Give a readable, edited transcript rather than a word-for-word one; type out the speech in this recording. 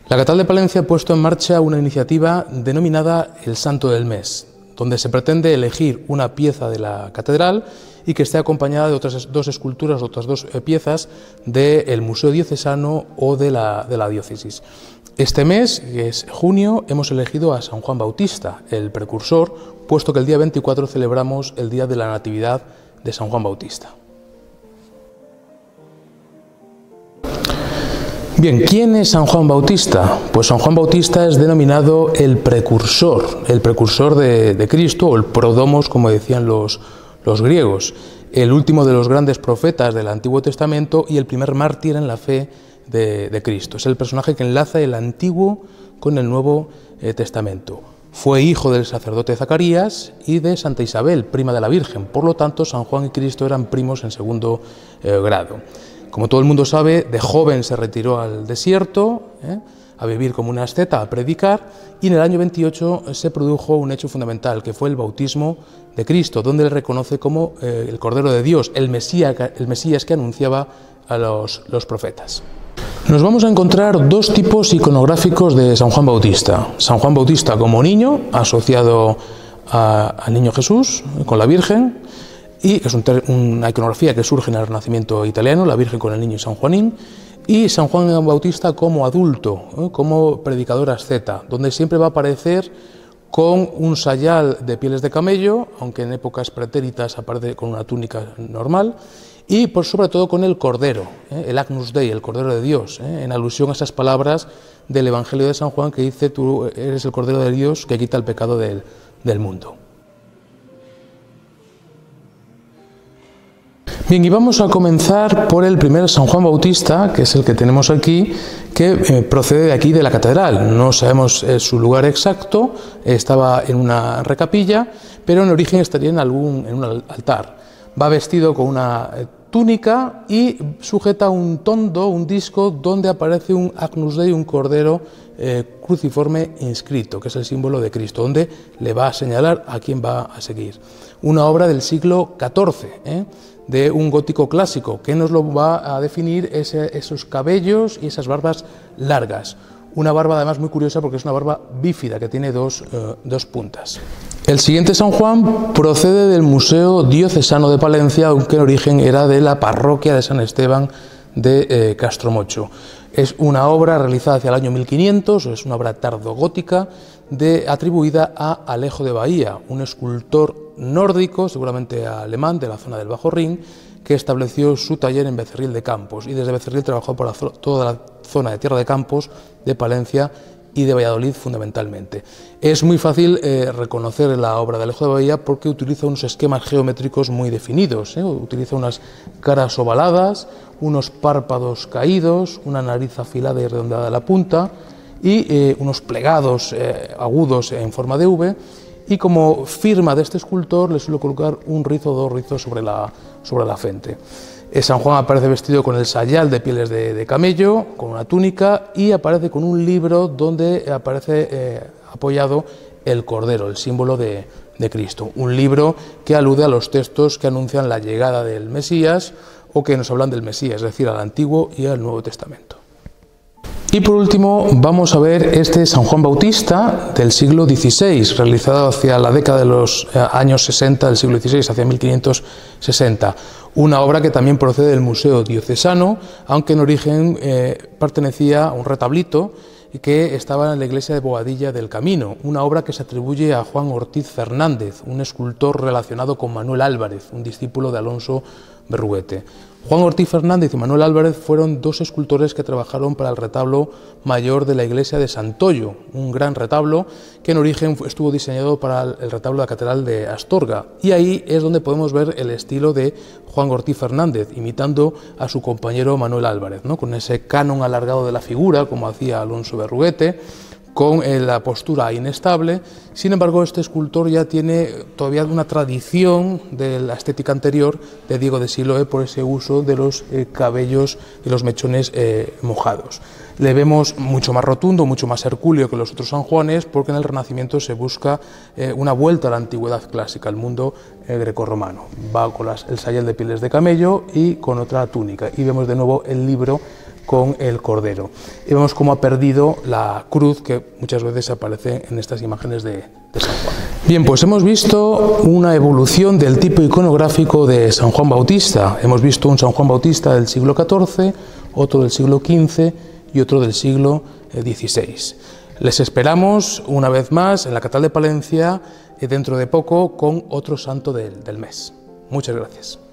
La Catedral de Palencia ha puesto en marcha una iniciativa denominada El Santo del Mes, donde se pretende elegir una pieza de la catedral y que esté acompañada de otras dos esculturas, otras dos piezas del Museo Diocesano o de la diócesis. Este mes, que es junio, hemos elegido a San Juan Bautista, el precursor, puesto que el día 24 celebramos el Día de la Natividad de San Juan Bautista. Bien, ¿quién es San Juan Bautista? Pues San Juan Bautista es denominado el precursor de Cristo, o el prodomos, como decían los griegos, el último de los grandes profetas del Antiguo Testamento y el primer mártir en la fe de Cristo. Es el personaje que enlaza el Antiguo con el Nuevo Testamento. Fue hijo del sacerdote Zacarías y de Santa Isabel, prima de la Virgen. Por lo tanto, San Juan y Cristo eran primos en segundo grado. Como todo el mundo sabe, de joven se retiró al desierto, a vivir como un asceta, a predicar, y en el año 28 se produjo un hecho fundamental, que fue el bautismo de Cristo, donde él reconoce como el Cordero de Dios, el Mesías que anunciaba a los profetas. Nos vamos a encontrar dos tipos iconográficos de San Juan Bautista. San Juan Bautista como niño, asociado al niño Jesús, con la Virgen, y es una iconografía que surge en el Renacimiento italiano, la Virgen con el niño San Juanín, y San Juan Bautista como adulto, como predicador asceta, donde siempre va a aparecer con un sayal de pieles de camello, aunque en épocas pretéritas aparece con una túnica normal, y sobre todo con el Cordero, el Agnus Dei, el Cordero de Dios, en alusión a esas palabras del Evangelio de San Juan que dice: tú eres el Cordero de Dios que quita el pecado del mundo. Bien, y vamos a comenzar por el primer San Juan Bautista, que es el que tenemos aquí, que procede de aquí de la catedral. No sabemos su lugar exacto, estaba en una recapilla, pero en origen estaría en un altar. Va vestido con una túnica y sujeta un tondo, un disco, donde aparece un Agnus Dei, un cordero cruciforme inscrito, que es el símbolo de Cristo, donde le va a señalar a quién va a seguir. Una obra del siglo XIV, de un gótico clásico, que nos lo va a definir esos cabellos y esas barbas largas. Una barba además muy curiosa porque es una barba bífida que tiene dos puntas. El siguiente San Juan procede del Museo Diocesano de Palencia, aunque en origen era de la parroquia de San Esteban de Castromocho. Es una obra realizada hacia el año 1500, es una obra tardogótica atribuida a Alejo de Bahía, un escultor nórdico, seguramente alemán, de la zona del Bajo Rin, que estableció su taller en Becerril de Campos, y desde Becerril trabajó por toda la zona de Tierra de Campos, de Palencia y de Valladolid fundamentalmente. Es muy fácil reconocer la obra de Alejo de Bahía porque utiliza unos esquemas geométricos muy definidos, utiliza unas caras ovaladas, unos párpados caídos, una nariz afilada y redondeada a la punta y unos plegados agudos en forma de V, y como firma de este escultor le suele colocar un rizo o dos rizos sobre la frente. San Juan aparece vestido con el sayal de pieles de camello, con una túnica, y aparece con un libro donde aparece apoyado el Cordero, el símbolo de Cristo. Un libro que alude a los textos que anuncian la llegada del Mesías o que nos hablan del Mesías, es decir, al Antiguo y al Nuevo Testamento. Y por último vamos a ver este San Juan Bautista del siglo XVI, realizado hacia la década de los años 60 del siglo XVI, hacia 1560. Una obra que también procede del Museo Diocesano, aunque en origen pertenecía a un retablito que estaba en la iglesia de Boadilla del Camino, una obra que se atribuye a Juan Ortiz Fernández, un escultor relacionado con Manuel Álvarez, un discípulo de Alonso Berruguete. Juan Ortiz Fernández y Manuel Álvarez fueron dos escultores que trabajaron para el retablo mayor de la iglesia de Santoyo, un gran retablo que en origen estuvo diseñado para el retablo de la catedral de Astorga, y ahí es donde podemos ver el estilo de Juan Ortiz Fernández, imitando a su compañero Manuel Álvarez, ¿no? Con ese canon alargado de la figura, como hacía Alonso Berruguete, con la postura inestable. Sin embargo, este escultor ya tiene todavía una tradición de la estética anterior de Diego de Siloé por ese uso de los cabellos y los mechones mojados. Le vemos mucho más rotundo, mucho más hercúleo que los otros San Juanes, porque en el Renacimiento se busca una vuelta a la antigüedad clásica, al mundo grecorromano. Va con el sayal de pieles de camello y con otra túnica. Y vemos de nuevo el libro con el Cordero. Y vemos cómo ha perdido la cruz que muchas veces aparece en estas imágenes de San Juan. Bien, pues hemos visto una evolución del tipo iconográfico de San Juan Bautista. Hemos visto un San Juan Bautista del siglo XIV, otro del siglo XV y otro del siglo XVI. Les esperamos una vez más en la Catedral de Palencia dentro de poco con otro santo del mes. Muchas gracias.